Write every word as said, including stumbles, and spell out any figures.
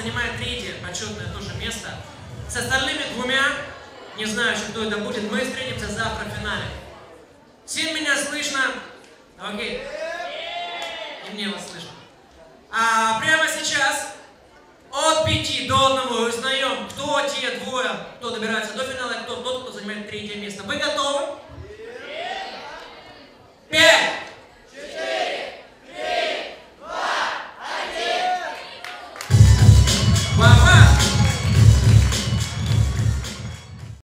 занимает третье почетное тоже место. С остальными двумя, не знаю еще, кто это будет, мы встретимся завтра в финале. Всем меня слышно? Окей. И мне вас слышно. А прямо сейчас от пяти до одного узнаем, кто те двое, кто добирается до финала, кто тот, кто занимает третье место. Вы готовы?